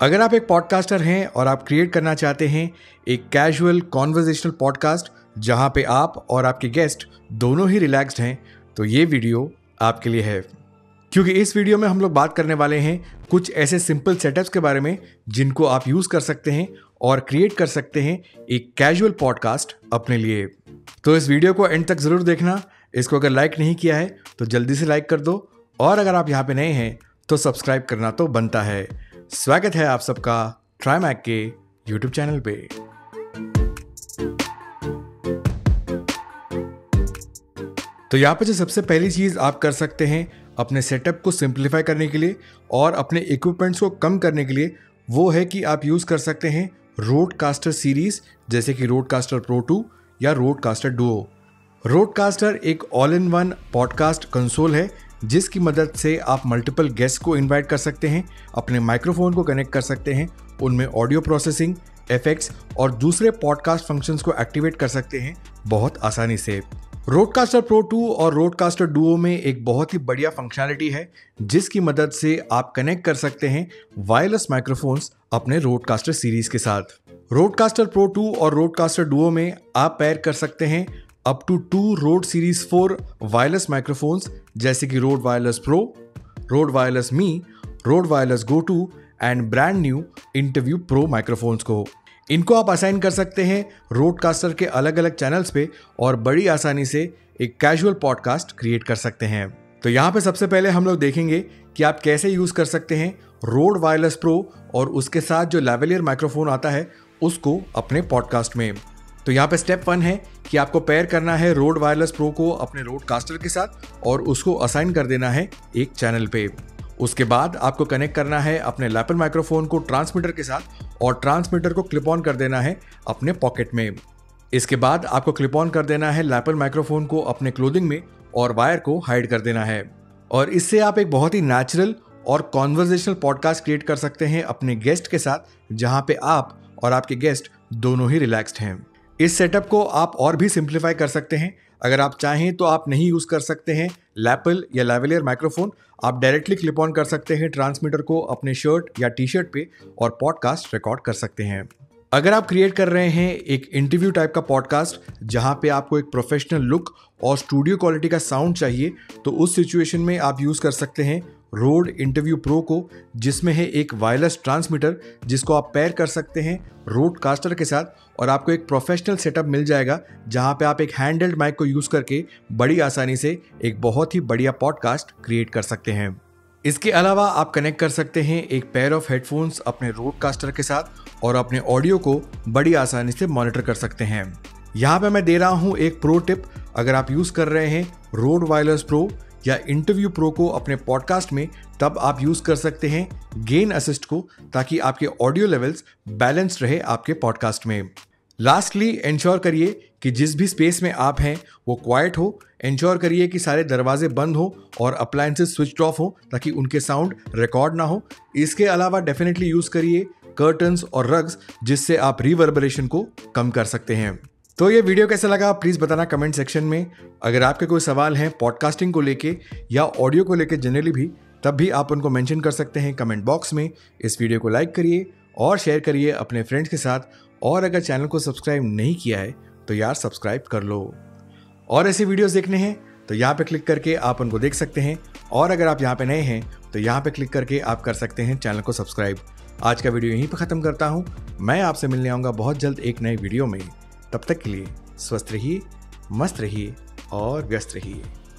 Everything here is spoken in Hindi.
अगर आप एक पॉडकास्टर हैं और आप क्रिएट करना चाहते हैं एक कैजुअल कॉन्वर्जेशनल पॉडकास्ट जहां पे आप और आपके गेस्ट दोनों ही रिलैक्स्ड हैं, तो ये वीडियो आपके लिए है। क्योंकि इस वीडियो में हम लोग बात करने वाले हैं कुछ ऐसे सिंपल सेटअप्स के बारे में जिनको आप यूज कर सकते हैं और क्रिएट कर सकते हैं एक कैजुअल पॉडकास्ट अपने लिए। तो इस वीडियो को एंड तक जरूर देखना। इसको अगर लाइक नहीं किया है तो जल्दी से लाइक कर दो, और अगर आप यहाँ पे नए हैं तो सब्सक्राइब करना तो बनता है। स्वागत है आप सबका ट्राईमैक के यूट्यूब चैनल पे। तो यहाँ पे जो सबसे पहली चीज आप कर सकते हैं अपने सेटअप को सिंप्लीफाई करने के लिए और अपने इक्विपमेंट्स को कम करने के लिए, वो है कि आप यूज कर सकते हैं रोडकास्टर सीरीज, जैसे कि रोडकास्टर प्रो 2 या रोडकास्टर डुओ। रोडकास्टर एक all in one podcast console है जिसकी मदद से आप मल्टीपल गेस्ट को इनवाइट कर सकते हैं, अपने माइक्रोफोन को कनेक्ट कर सकते हैं, उनमें ऑडियो प्रोसेसिंग, इफेक्ट्स और दूसरे पॉडकास्ट फंक्शंस को एक्टिवेट कर सकते हैं बहुत आसानी से। रोडकास्टर प्रो 2 और रोडकास्टर डुओ में एक बहुत ही बढ़िया फंक्शनैलिटी है जिसकी मदद से आप कनेक्ट कर सकते हैं वायरलेस माइक्रोफोन्स अपने रोडकास्टर सीरीज के साथ। रोडकास्टर प्रो 2 और रोडकास्टर डुओ में आप पेयर कर सकते हैं up to 2 Rode series 4 wireless microphones, जैसे कि Rode wireless pro, Rode wireless me, Rode wireless go two and brand new interview pro microphones को। इनको आप असाइन कर सकते हैं रोडकास्टर के अलग अलग चैनल्स पे और बड़ी आसानी से एक कैजुअल पॉडकास्ट क्रिएट कर सकते हैं। तो यहाँ पे सबसे पहले हम लोग देखेंगे कि आप कैसे यूज कर सकते हैं रोड वायरलेस प्रो और उसके साथ जो लैवेलियर माइक्रोफोन आता है उसको अपने पॉडकास्ट में। तो यहाँ पे स्टेप 1 है कि आपको पेयर करना है रोड वायरलेस प्रो को अपने रोडकास्टर के साथ और उसको असाइन कर देना है एक चैनल पे। उसके बाद आपको कनेक्ट करना है अपने लैपल माइक्रोफोन को ट्रांसमीटर के साथ और ट्रांसमीटर को क्लिप ऑन कर देना है अपने पॉकेट में। इसके बाद आपको क्लिप ऑन कर देना है लैपल माइक्रोफोन को अपने क्लोथिंग में और वायर को हाइड कर देना है। और इससे आप एक बहुत ही नेचुरल और कॉन्वर्जेशनल पॉडकास्ट क्रिएट कर सकते हैं अपने गेस्ट के साथ, जहां पे आप और आपके गेस्ट दोनों ही रिलैक्स्ड हैं। इस सेटअप को आप और भी सिंप्लीफाई कर सकते हैं। अगर आप चाहें तो आप नहीं यूज कर सकते हैं लैपल या लैवेलियर माइक्रोफोन, आप डायरेक्टली क्लिप ऑन कर सकते हैं ट्रांसमीटर को अपने शर्ट या टी शर्ट पे और पॉडकास्ट रिकॉर्ड कर सकते हैं। अगर आप क्रिएट कर रहे हैं एक इंटरव्यू टाइप का पॉडकास्ट जहां पे आपको एक प्रोफेशनल लुक और स्टूडियो क्वालिटी का साउंड चाहिए, तो उस सिचुएशन में आप यूज कर सकते हैं रोड इंटरव्यू प्रो को, जिसमें है एक वायरलेस ट्रांसमीटर जिसको आप पेयर कर सकते हैं रोडकास्टर के साथ और आपको एक प्रोफेशनल सेटअप मिल जाएगा जहां पे आप एक हैंडहेल्ड माइक को यूज करके बड़ी आसानी से एक बहुत ही बढ़िया पॉडकास्ट क्रिएट कर सकते हैं। इसके अलावा आप कनेक्ट कर सकते हैं एक पेयर ऑफ हेडफोन्स अपने रोडकास्टर के साथ और अपने ऑडियो को बड़ी आसानी से मॉनिटर कर सकते हैं। यहाँ पे मैं दे रहा हूँ एक प्रो टिप। अगर आप यूज कर रहे हैं रोड वायरलेस प्रो या इंटरव्यू प्रो को अपने पॉडकास्ट में, तब आप यूज कर सकते हैं गेन असिस्ट को, ताकि आपके ऑडियो लेवल्स बैलेंस्ड रहे आपके पॉडकास्ट में। लास्टली, इंश्योर करिए कि जिस भी स्पेस में आप हैं वो क्वाइट हो। इंश्योर करिए कि सारे दरवाजे बंद हो और अप्लायंसेस स्विच ऑफ हो ताकि उनके साउंड रिकॉर्ड ना हो। इसके अलावा डेफिनेटली यूज करिए कर्टन्स और रग्स, जिससे आप रिवर्बरेशन को कम कर सकते हैं। तो ये वीडियो कैसा लगा प्लीज बताना कमेंट सेक्शन में। अगर आपके कोई सवाल हैं पॉडकास्टिंग को लेके या ऑडियो को लेके जनरली भी, तब भी आप उनको मेंशन कर सकते हैं कमेंट बॉक्स में। इस वीडियो को लाइक करिए और शेयर करिए अपने फ्रेंड्स के साथ, और अगर चैनल को सब्सक्राइब नहीं किया है तो यार सब्सक्राइब कर लो। और ऐसी वीडियोस देखने हैं तो यहाँ पे क्लिक करके आप उनको देख सकते हैं, और अगर आप यहाँ पे नए हैं तो यहाँ पे क्लिक करके आप कर सकते हैं चैनल को सब्सक्राइब। आज का वीडियो यहीं पर खत्म करता हूँ। मैं आपसे मिलने आऊँगा बहुत जल्द एक नए वीडियो में। तब तक के लिए स्वस्थ रहिए, मस्त रहिए और व्यस्त रहिए।